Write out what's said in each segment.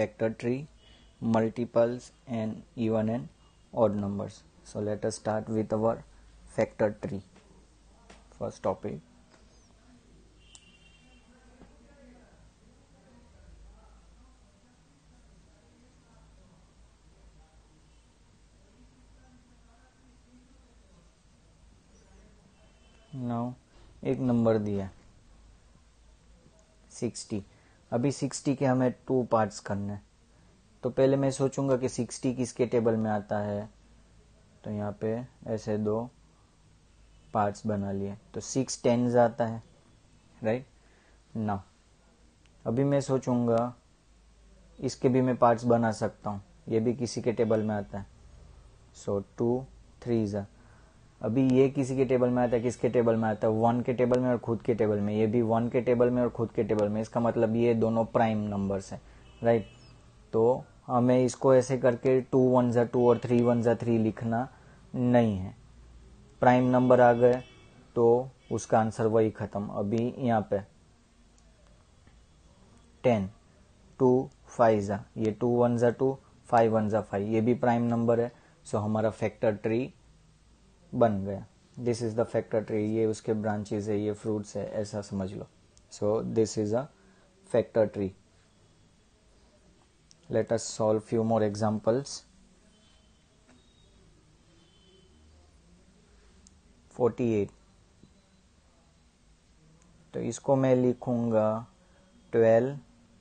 factor tree, multiples, and even and odd numbers. So let us start with our factor tree. First topic. Now एक number दिया 60. अभी 60 के हमें 2 parts करने हैं. तो पहले मैं सोचूंगा कि 60 किसके टेबल में आता है. तो यहाँ पे ऐसे 2 पार्ट्स बना लिए. तो 6 टेंस आता है, राइट. नाउ अभी मैं सोचूंगा इसके भी मैं पार्ट्स बना सकता हूँ. ये भी किसी के टेबल में आता है. सो 2 3 अभी ये किसी के टेबल में आता है. किसके टेबल में आता है? 1 के टेबल में और खुद के टेबल में. ये भी 1 के टेबल में और खुद के टेबल में. इसका मतलब ये दोनों प्राइम नंबर्स हैं, राइट. तो हमें इसको ऐसे करके 2 1 2 और 3 1 3 लिखना नहीं है. प्राइम नंबर आ गए तो उसका आंसर वही खत्म. अभी यहाँ पे 10 2 5 ये 2 1 2 5 1 5 ये भी प्राइम नंबर है. सो हमारा फैक्टर ट्री बन गया. This is the factor tree. ये उसके ब्रांचेस है, ये फ्रूट्स है, ऐसा समझ लो. So this is a factor tree. Let us solve few more examples. 48. तो इसको मैं लिखूंगा 12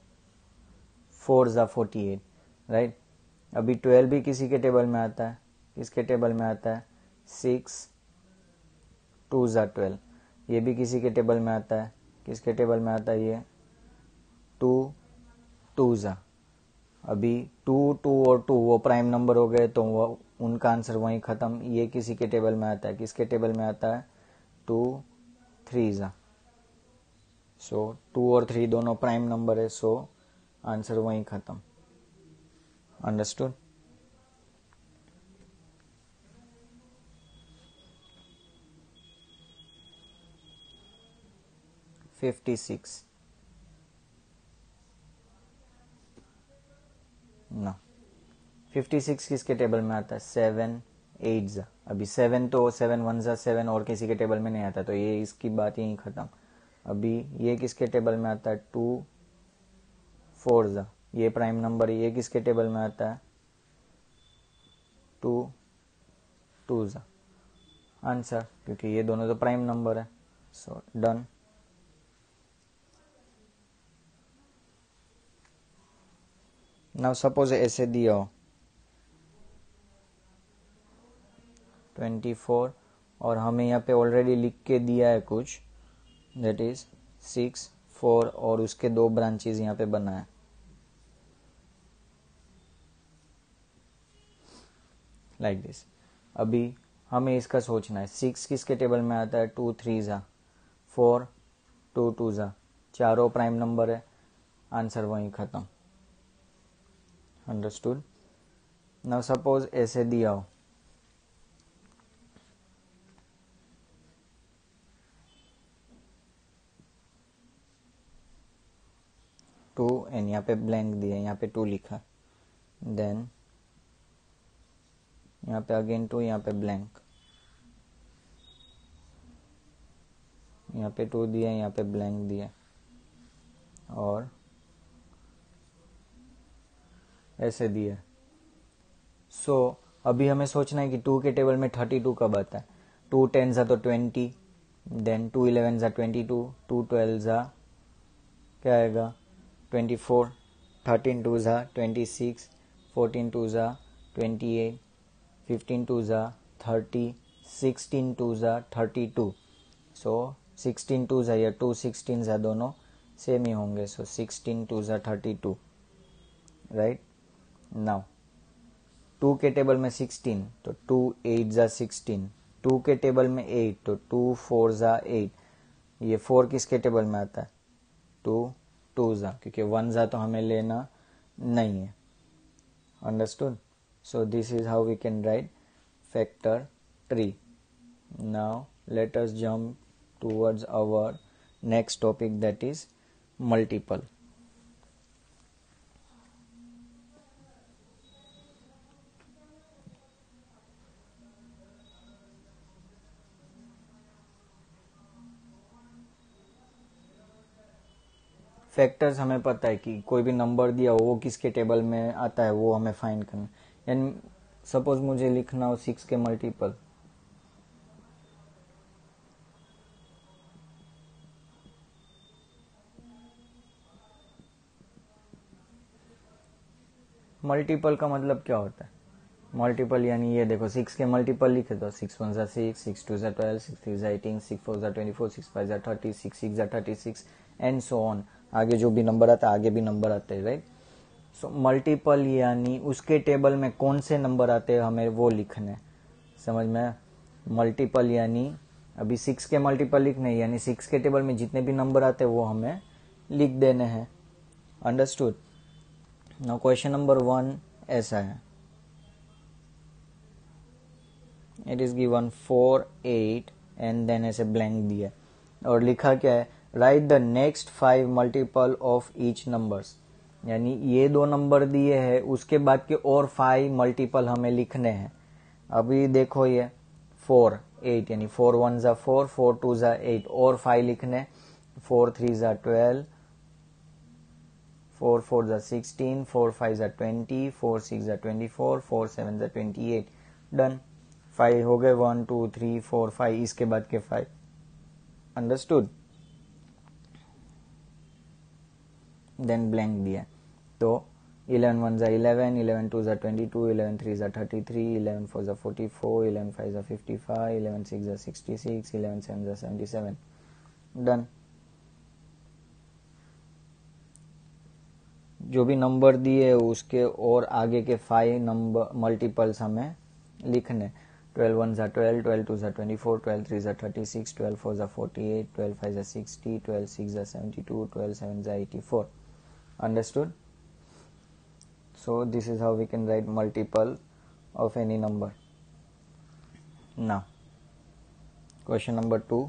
4 48, राइट. अभी 12 भी किसी के टेबल में आता है. किसके टेबल में आता है? 6 2 12. ये भी किसी के टेबल में आता है. किसके टेबल में आता है? ये 2 2 अभी 2 2 और 2 वो प्राइम नंबर हो गए तो वो उनका आंसर वहीं खत्म. ये किसी के टेबल में आता है. किसके टेबल में आता है? 2 3 सो 2 और 3 दोनों प्राइम नंबर है. सो आंसर वहीं खत्म. अंडरस्टूड. ना 56 किसके टेबल में आता है? 7 8 अभी 7 तो 7 1 7 और किसी के टेबल में नहीं आता. तो ये इसकी बात यहीं खत्म. अभी ये किसके टेबल में आता है? 2 4 ये प्राइम नंबर है. ये किसके टेबल में आता है? 2 2 आंसर, क्योंकि ये दोनों तो प्राइम नंबर है. So done. नाउ सपोज ऐसे दिया हो 24 और हमें यहाँ पे ऑलरेडी लिख के दिया है कुछ, दैट इज 6 4 और उसके 2 ब्रांचेस यहाँ पे बना है. Like this. अभी हमें इसका सोचना है. 6 किसके टेबल में आता है? 2 3 4 2 2 चारों प्राइम नंबर है. आंसर वहीं खत्म. अंडरस्टूड. नाउ सपोज ऐसे दिया हो 2 एंड यहाँ पे ब्लैंक दिया, यहाँ पे 2 लिखा. देन यहाँ पे अगेन 2, यहाँ पे ब्लैंक, यहाँ पे 2 दिया, यहाँ पे ब्लैंक दिया. और ऐसे दिया. सो अभी हमें सोचना है कि 2 के टेबल में 32 कब आता है. 2 10 तो 20, देन 2 11 22, 2 12 क्या आएगा? 24, 13 2 26, 14 2 28, 15 2 30, 16 2 32. सो 16 2 या 2 16 दोनों सेम ही होंगे. सो 16 2 32, राइट. नाउ 2 के टेबल में 16 तो 2 8 16. 2 के टेबल में 8 तो 2 4 8. ये 4 किसके टेबल में आता है? 2 2 क्योंकि 1 तो हमें लेना नहीं है. Understood. So this is how we can write factor tree. Now let us jump towards our next topic, that is multiple. Factors हमें पता है कि कोई भी नंबर दिया हो वो किसके टेबल में आता है वो हमें फाइंड करना। यानी सपोज मुझे लिखना हो 6 के मल्टीपल, मल्टीपल का मतलब क्या होता है? मल्टीपल यानी ये देखो 6 के मल्टीपल लिखे तो 6 1 6, 6 2 12, 6 3 18, 6 4 24, 6 5 30, 6 6 36 एंड सो ऑन। आगे जो भी नंबर आता है आगे भी नंबर आते हैं, राइट। सो मल्टीपल यानी उसके टेबल में कौन से नंबर आते हैं हमें वो लिखने, समझ में। मल्टीपल यानी अभी 6 के मल्टीपल लिखने, यानी 6 के टेबल में जितने भी नंबर आते हैं वो हमें लिख देने हैं। अंडरस्टूड। नाउ क्वेश्चन नंबर 1 ऐसा है, it is given 4 8 and then ऐसे ब्लैंक दिया और लिखा क्या है, right the next 5 multiple of each numbers. यानी ये 2 नंबर दिए हैं उसके बाद के और 5 मल्टीपल हमें लिखने हैं। अभी देखो ये 4 8 यानी 4 1 जा 4, 4 2 जा 8 और 5 लिखने, 4 3 जा 12, 4 4 जा 16, 4 5 जा 20, 4 6 जा 24, 4 7 जा 28। डन। 5 हो गए, 1 2 3 4 5, इसके बाद के 5। अंडरस्टूड। देन ब्लैंक दिया तो 11 1 जा 11, 11 2 जा 22, 11 3 जा 33, 11 4 जा 44, 11 5 जा 55, 11 6 जा 66, 11 7 जा 77। डन। जो भी नंबर दिए उसके और आगे के 5 नंबर मल्टीपल्स हमें लिखने। 12 1 जा 12, 12 2 जा 24, 12 3 जा 36, 12 4 जा 48, 12 5 जा 60, 12 6 जा 72, 12 7 जा 84। Understood? So this is how we can write multiple of any number. Now, question number 2.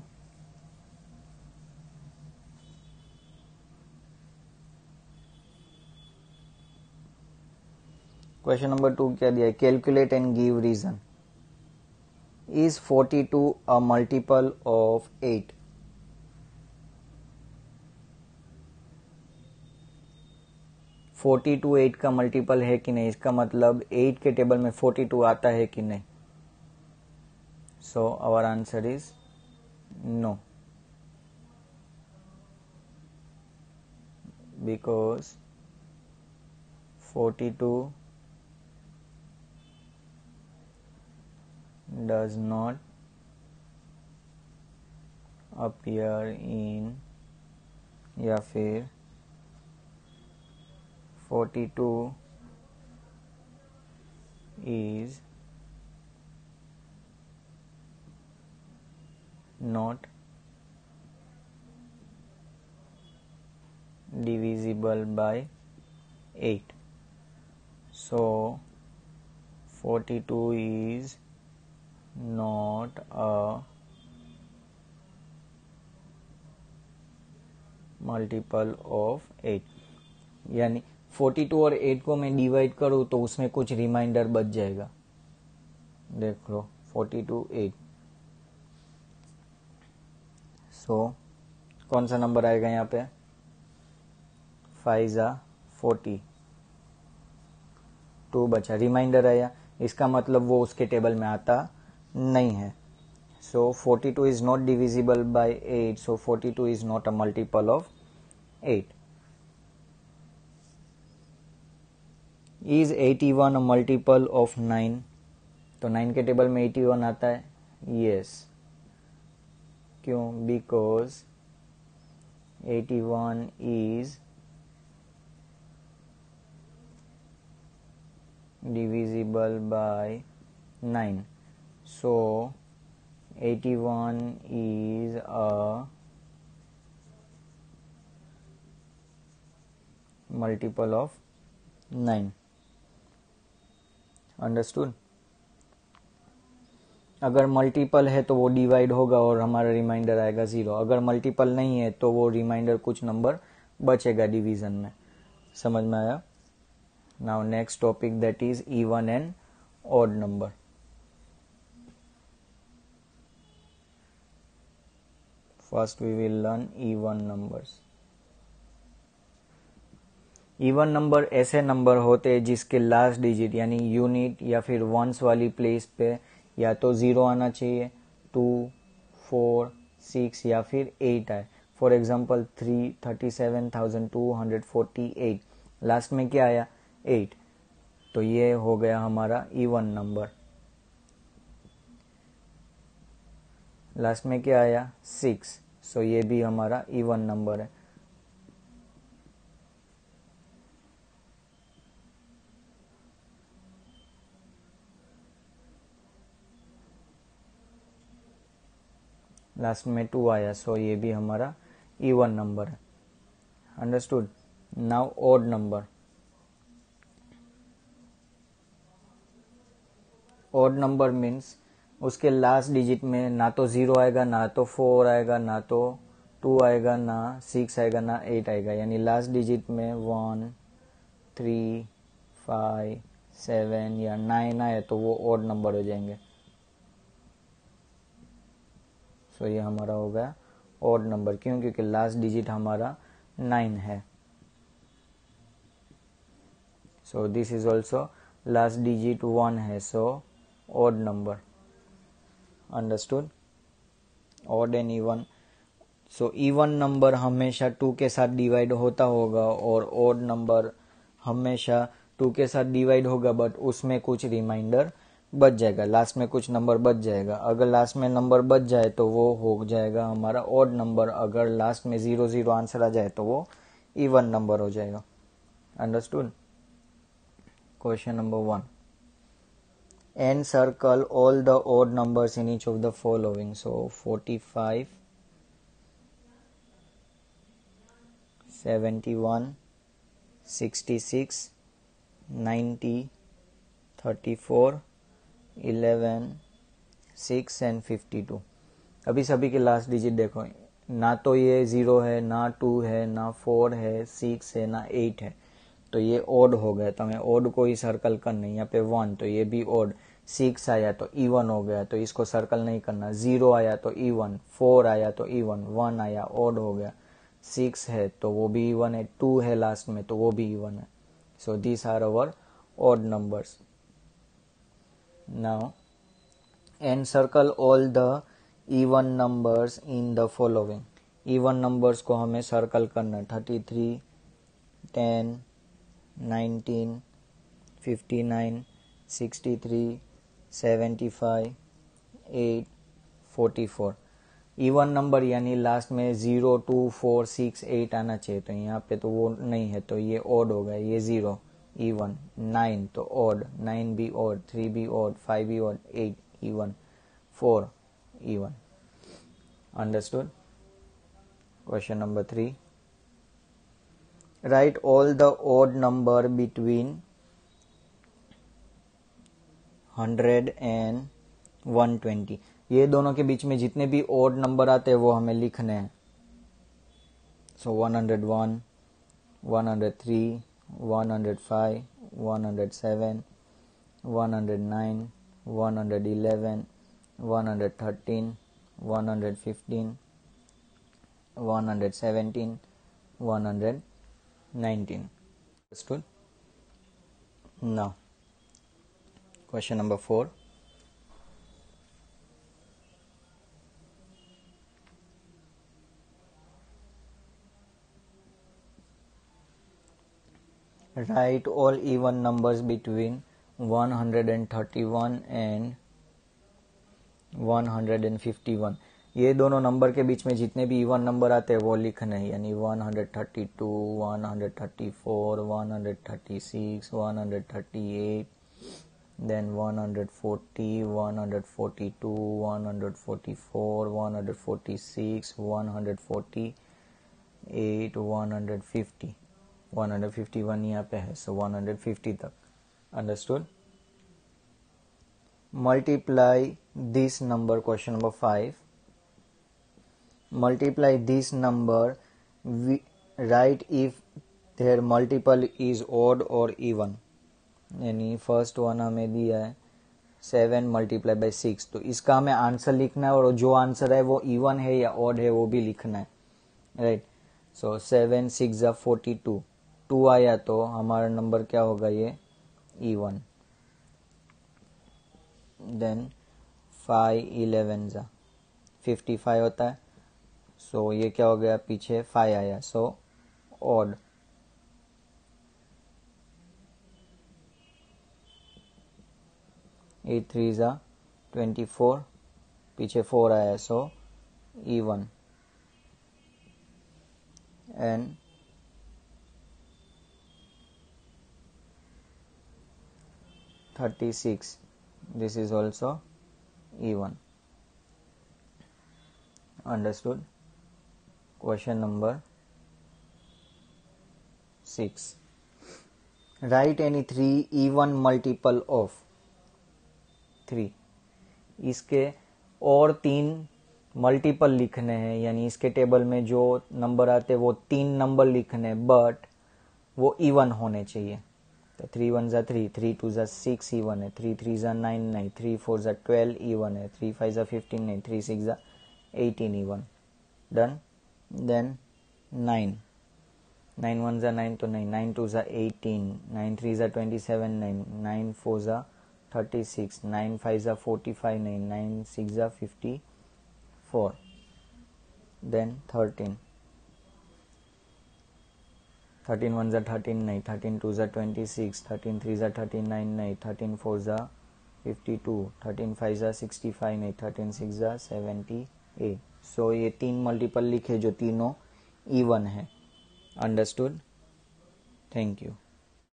Question number 2 क्या दिया है? Calculate and give reason. Is 42 a multiple of 8? Forty two 8 का मल्टीपल है कि नहीं, इसका मतलब 8 के टेबल में 42 आता है कि नहीं। So our answer is no, because 42 does not appear in, या फिर 42 is not divisible by 8. So 42 is not a multiple of 8। यानी 42 और 8 को मैं डिवाइड करूँ तो उसमें कुछ रिमाइंडर बच जाएगा। देख लो 42 8। सो कौन सा नंबर आएगा यहाँ पे? 5 जा 40, 2 बचा, रिमाइंडर आया, इसका मतलब वो उसके टेबल में आता नहीं है। So 42 is not divisible by 8, so 42 is not a multiple of 8. Is 81 a multiple of 9? तो 9 के टेबल में 81 आता है। Yes. क्यों? Because 81 is divisible by 9. So 81 is a multiple of 9. Understood? अगर मल्टीपल है तो वो डिवाइड होगा और हमारा रिमाइंडर आएगा 0। अगर मल्टीपल नहीं है तो वो रिमाइंडर कुछ नंबर बचेगा डिवीजन में। समझ में आया? Now next topic, that is even and odd number. First we will learn even numbers. Even number ऐसे नंबर होते हैं जिसके लास्ट डिजिट यानी यूनिट या फिर वंस वाली प्लेस पे या तो 0 आना चाहिए, 2, 4, 6 या फिर 8 आए। फॉर एग्जाम्पल 37,248, लास्ट में क्या आया 8, तो ये हो गया हमारा इवन नंबर। लास्ट में क्या आया 6, सो ये भी हमारा इवन नंबर है। लास्ट में 2 आया, सो ये भी हमारा इवन नंबर है। Understood. Now odd number. Odd number means उसके लास्ट डिजिट में ना तो 0 आएगा, ना तो 4 आएगा, ना तो 2 आएगा, ना 6 आएगा, ना 8 आएगा, यानी लास्ट डिजिट में 1, 3, 5, 7 या 9 आए तो वो ऑड नंबर हो जाएंगे। सो ये हमारा हो गया ऑड नंबर। क्यों? क्योंकि लास्ट डिजिट हमारा 9 है। So this is also last digit 1 है, so odd number. Understood. Odd and even. So even number हमेशा 2 के साथ डिवाइड होता होगा और ऑड नंबर हमेशा 2 के साथ डिवाइड होगा, बट उसमें कुछ रिमाइंडर बच जाएगा, लास्ट में कुछ नंबर बच जाएगा। अगर लास्ट में नंबर बच जाए तो वो हो जाएगा हमारा ऑड नंबर। अगर लास्ट में 0 0 आंसर आ जाए तो वो इवन नंबर हो जाएगा। Understood. Question number 1, and circle all the odd numbers in each of the following. So 45, 71, 66, 90, 34, 11, 6 and 52। अभी सभी के लास्ट डिजिट देखो, ना तो ये 0 है, ना 2 है, ना 4 है, 6 है, ना 8 है, तो ये ओड हो गया। तो हमें ओड को ही सर्कल करना है। यहाँ पे 1 तो ये भी ओड, 6 आया तो इवन हो गया, तो इसको सर्कल नहीं करना। 0 आया तो इवन, 4 आया तो इवन, 1 आया ओड हो गया, 6 है तो वो भी इवन है, 2 है लास्ट में तो वो भी इवन है। So these are our odd numbers. Now and circle all the even numbers in the following. Even numbers को हमें सर्कल करना। 33, 10, 19, 59, 63, 75, 8, 44। इवन नंबर यानी लास्ट में 0, 2, 4, 6, 8 आना चाहिए, तो यहाँ पे तो वो नहीं है, तो ये ऑड हो गया। ये 0 इवन, 9 तो ऑड, 9 भी ऑड, 3 भी ऑड, 5 भी odd, 8 even, 4 even. Understood. Question number 3, write all the odd number between 100 and 120। ये दोनों के बीच में जितने भी odd नंबर आते हैं वो हमें लिखने हैं। सो 101, 103, 105, 107, 109, 111, 113, 115, 117, 119। Understood? Now, question number 4. Write all even numbers between 131 and 151। ये दोनों नंबर के बीच में जितने भी इवन नंबर आते हैं वो लिखने हैं, यानी 132, 134, 136, 138, then 140, 142, 144, 146, 148, 150, 151 यहाँ पे है, so 150 तक। Understood. Multiply this number, question number 5. Multiply this number, write if their multiple is odd or even। यानी फर्स्ट वन हमें दिया है 7 मल्टीप्लाई बाई 6, तो इसका हमें आंसर लिखना है और जो आंसर है वो इवन है या ऑड है वो भी लिखना है, राइट। सो 7 6 42, 2 आया तो हमारा नंबर क्या होगा, ये E1। देन 5 11 जा 55 होता है, सो ये क्या हो गया, पीछे 5 आया, सो ऑड। 8 3 जा 24, पीछे 4 आया, so E1। And 36, this is also E1। Understood? Question number 6, write any 3 even multiple of 3। इसके और 3 मल्टीपल लिखने हैं, यानी इसके टेबल में जो नंबर आते हैं वो 3 नंबर लिखने हैं, बट वो इवन होने चाहिए। तो 3 1 जा 3, 3 2 जा 6 इवन है, 3 3 जा 9 9, 3 4 जा 12 इवन है, 3 5 जा 15 नहीं, 3 6 जा 18 इवन। डन। देन 9 9 1 जा 9 तो नहीं, 9 2 जा 18, 9 3 जा 27 नहीं, 9 4 जा 36, 9 5 जा 45 नहीं, 9 6 जा 54। देन 13 13 1 जा 13 नहीं, 13 2 जा 26, 13 3 जा 39 नहीं, 13 4 जा 52, 13 5 जा 65 नहीं, 13 6 जा 78। सो ये 3 मल्टीपल लिखे जो तीनों इवन है। अंडरस्टूड? Thank you.